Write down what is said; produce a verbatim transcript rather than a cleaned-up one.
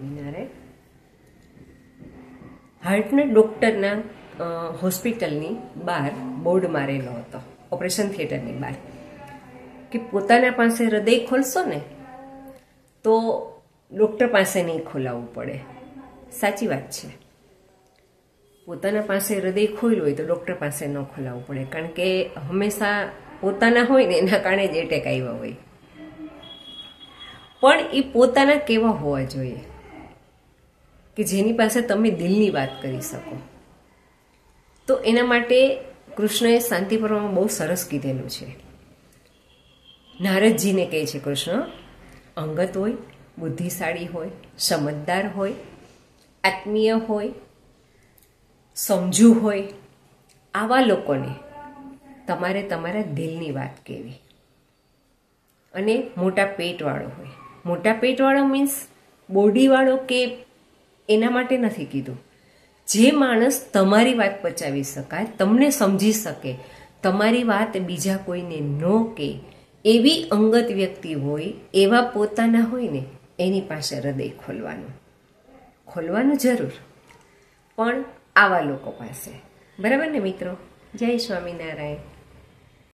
સ્વામિનારાયણ. હાર્ટના ડૉક્ટરના હોસ્પિટલની બહાર બોર્ડ મારેલો હતો, ઓપરેશન થિયેટરની બહાર, કે પોતાના પાસે હૃદય ખોલશો ને તો ડૉક્ટર પાસે નહીં ખોલાવવું પડે. સાચી વાત છે. પોતાના પાસે હૃદય ખોલ્યું હોય તો ડૉક્ટર પાસે ન ખોલાવવું પડે, કારણ કે હંમેશા પોતાના હોય ને એના કારણે જ એટેક આવ્યા હોય. પણ એ પોતાના કેવા હોવા જોઈએ કે જેની પાસે તમે દિલની વાત કરી શકો. તો એના માટે કૃષ્ણએ શાંતિ પર્વમાં બહુ સરસ કીધેલું છે. નારદજીને કહે છે કૃષ્ણ, અંગત હોય, બુદ્ધિશાળી હોય, સમજદાર હોય, આત્મીય હોય, સમજુ હોય, આવા લોકોને તમારે તમારા દિલની વાત કહેવી. અને મોટા પેટવાળો હોય, મોટા પેટવાળો મીન્સ બોડીવાળો કે એના માટે નથી કીધું. જે માણસ તમારી વાત પચાવી શકાય, તમને સમજી શકે, તમારી વાત બીજા કોઈને ન કહે, એવી અંગત વ્યક્તિ હોય, એવા પોતાના હોય ને એની પાસે હૃદય ખોલવાનું ખોલવાનું જરૂર, પણ આવા લોકો પાસે. બરાબર ને મિત્રો? જય સ્વામિનારાયણ.